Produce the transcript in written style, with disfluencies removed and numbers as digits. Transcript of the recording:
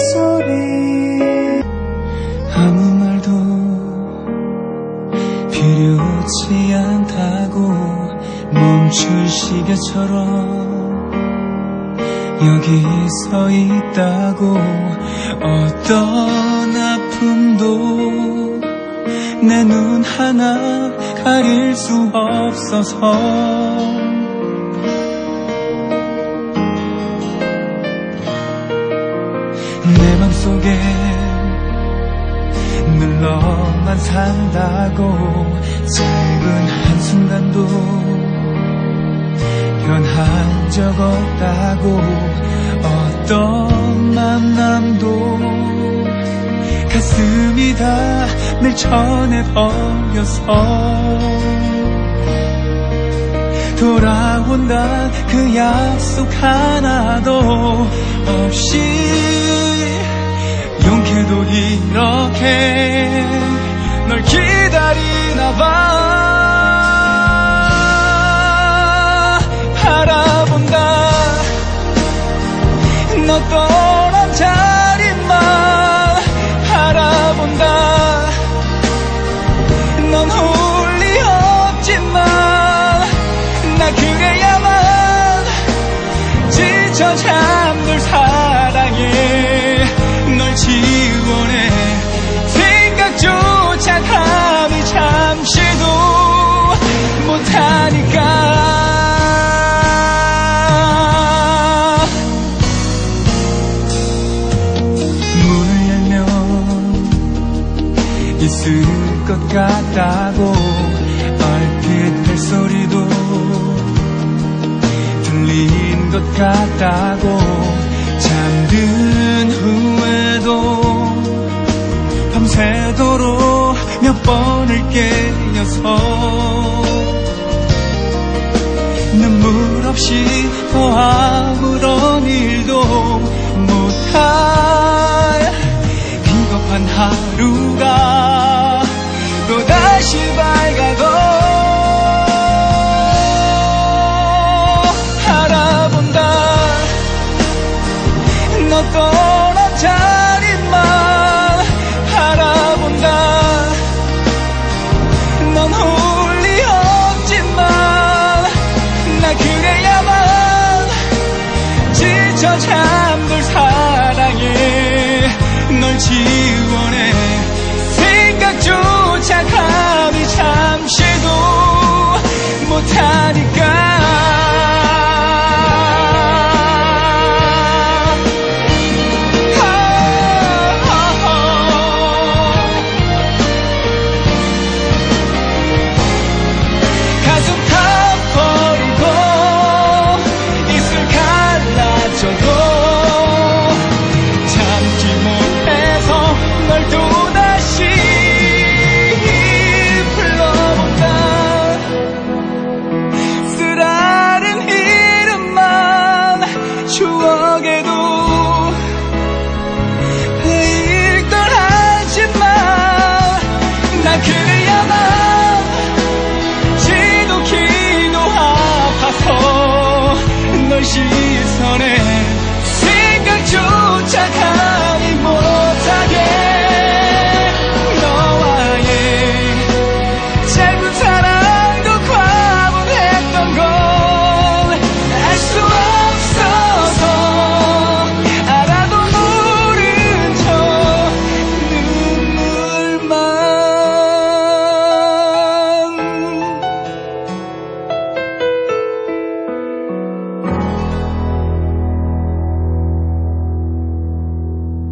소리 아무 말도 필요치 않다고 멈춘 시계처럼 여기 서 있다고 어떤 아픔도 내 눈 하나 가릴 수 없어서 내 맘속에 늘 너만 산다고 짧은 한순간도 변한 적 없다고 어떤 만남도 가슴이 다 날 전해버려서 돌아온다 그 약속 하나도 없이 용케도 이렇게 널 기다리나 봐. 바라본다 너 떠난 자리만 바라본다. 넌 홀리 없지만 나 그래야만 지쳐 잠들 사랑에 널 지원해 생각조차 감히 잠시도 못하니까. 문을 열면 있을 것 같다고 얼핏 벨소리도 들린 것 같다고 잠든 후에도 밤새도록 몇 번을 깨어서 눈물 없이 더 아무런 일도 못할 비겁한 하루가 또다시 밝아도 바라본다 너 떠난 자리만 바라본다. 넌 홀리 없지만 나 그래야만 지쳐 잠들